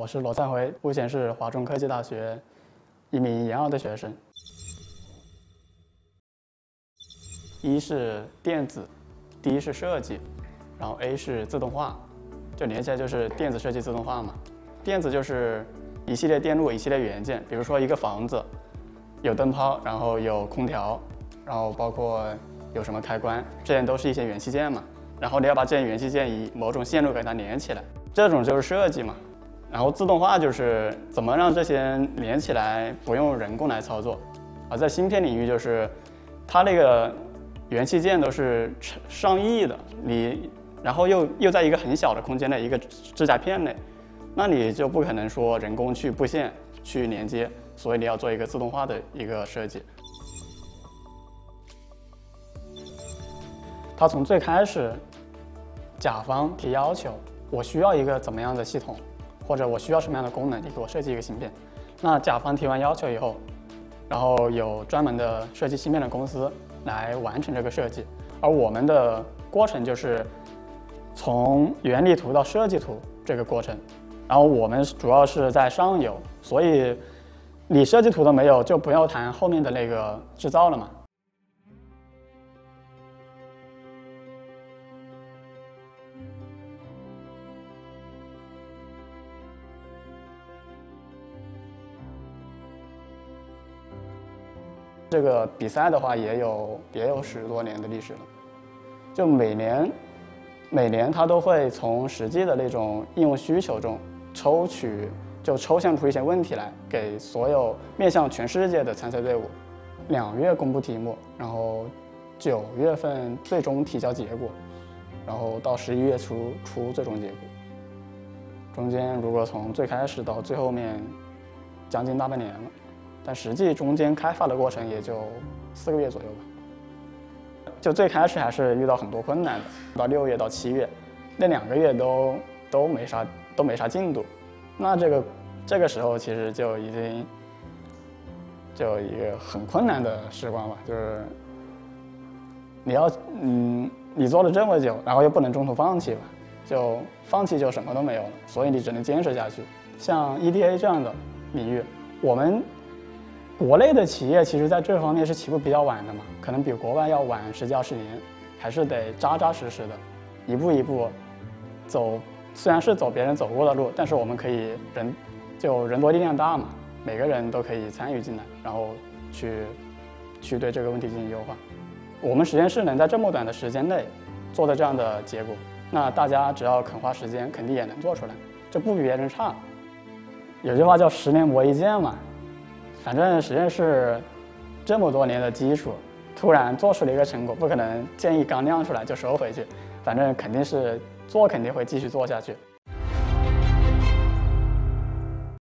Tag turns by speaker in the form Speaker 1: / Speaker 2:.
Speaker 1: 是罗灿辉，目前是华中科技大学一名研二的学生。一是电子，D 是设计，然后 A 是自动化，就连起来就是电子设计自动化嘛。电子就是一系列电路、一系列元件，比如说一个房子有灯泡，然后有空调，然后包括有什么开关，这些都是一些元器件嘛。然后你要把这些元器件以某种线路给它连起来，这种就是设计嘛。然后自动化就是怎么让这些连起来不用人工来操作。而在芯片领域就是它那个元器件都是上亿的，然后又在一个很小的空间内，一个指甲片内，那你就不可能说人工去布线去连接，所以你要做一个自动化的一个设计。它从最开始，甲方提要求，我需要一个怎么样的系统，或者我需要什么样的功能，你给我设计一个芯片。那甲方提完要求以后，然后有专门的设计芯片的公司来完成这个设计，而我们的过程就是从原理图到设计图这个过程。然后我们主要是在上游，所以你设计图都没有，就不要谈后面的那个制造了嘛。这个比赛的话也有10多年的历史了，就每年它都会从实际的那种应用需求中抽象出一些问题来，给所有面向全世界的参赛队伍，2月公布题目，然后9月份最终提交结果，然后到11月出最终结果。中间如果从最开始到最后面，将近大半年了。但实际中间开发的过程也就4个月左右吧。就最开始还是遇到很多困难的，到6月到7月，那2个月都没啥进度。那这个时候其实就已经就一个很困难的时光吧，就是你做了这么久，然后又不能中途放弃吧，就放弃就什么都没有了，所以你只能坚持下去。像 EDA 这样的领域，我们国内的企业其实在这方面是起步比较晚的嘛，可能比国外要晚10几20年，还是得扎扎实实的，一步一步走。虽然是走别人走过的路，但是我们可以人多力量大嘛，每个人都可以参与进来，然后去对这个问题进行优化。我们实验室能在这么短的时间内做的这样的结果，那大家只要肯花时间，肯定也能做出来，这不比别人差。有句话叫10年磨一剑嘛。反正实验室这么多年的基础，突然做出了一个成果，不可能建议刚亮出来就收回去，反正肯定是肯定会继续做下去。